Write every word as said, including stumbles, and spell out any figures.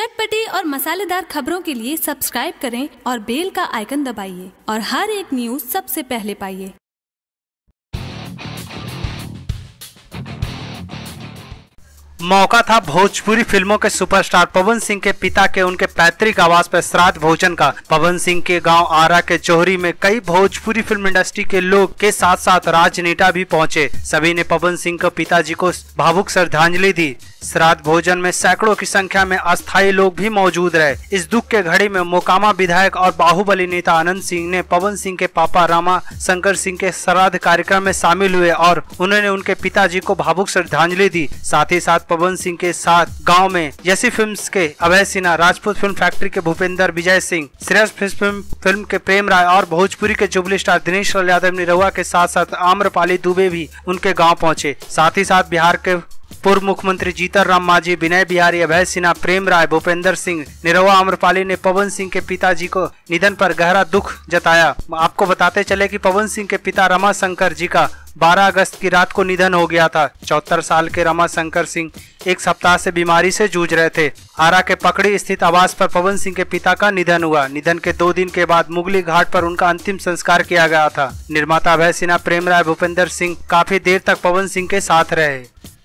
चटपटी और मसालेदार खबरों के लिए सब्सक्राइब करें और बेल का आइकन दबाइए और हर एक न्यूज सबसे पहले पाइए। मौका था भोजपुरी फिल्मों के सुपरस्टार पवन सिंह के पिता के उनके पैतृक आवास पर श्राद्ध भोजन का। पवन सिंह के गांव आरा के जोहरी में कई भोजपुरी फिल्म इंडस्ट्री के लोग के साथ साथ राजनेता भी पहुंचे। सभी ने पवन सिंह के पिताजी को भावुक श्रद्धांजलि दी। श्राद्ध भोजन में सैकड़ों की संख्या में अस्थायी लोग भी मौजूद रहे। इस दुख के घड़ी में मोकामा विधायक और बाहुबली नेता आनंद सिंह ने पवन सिंह के पापा रामा शंकर सिंह के श्राद्ध कार्यक्रम में शामिल हुए और उन्होंने उनके पिताजी को भावुक श्रद्धांजलि दी। साथ ही साथ पवन सिंह के साथ गांव में यसी फिल्म्स के अभय सिन्हा, राजपूत फिल्म फैक्ट्री के भूपेंद्र विजय सिंह, श्रेयस फिल्म फिल्म के प्रेम राय और भोजपुरी के जुबली स्टार दिनेश लाल यादव निरहुआ के साथ साथ आम्रपाली दुबे भी उनके गांव पहुंचे। साथ ही साथ बिहार के पूर्व मुख्यमंत्री जीतन राम मांझी, विनय बिहारी, अभय सिन्हा, प्रेम राय, भूपेंद्र सिंह, निरहुआ, आम्रपाली ने पवन सिंह के पिताजी को निधन पर गहरा दुख जताया। आपको बताते चले कि पवन सिंह के पिता रमा शंकर जी का बारह अगस्त की रात को निधन हो गया था। चौहत्तर साल के रमा शंकर सिंह एक सप्ताह से बीमारी से जूझ रहे थे। आरा के पकड़ी स्थित आवास पर पवन सिंह के पिता का निधन हुआ। निधन के दो दिन के बाद मुगली घाट पर उनका अंतिम संस्कार किया गया था। निर्माता अभय सिन्हा, प्रेम राय, भूपेंद्र सिंह काफी देर तक पवन सिंह के साथ रहे।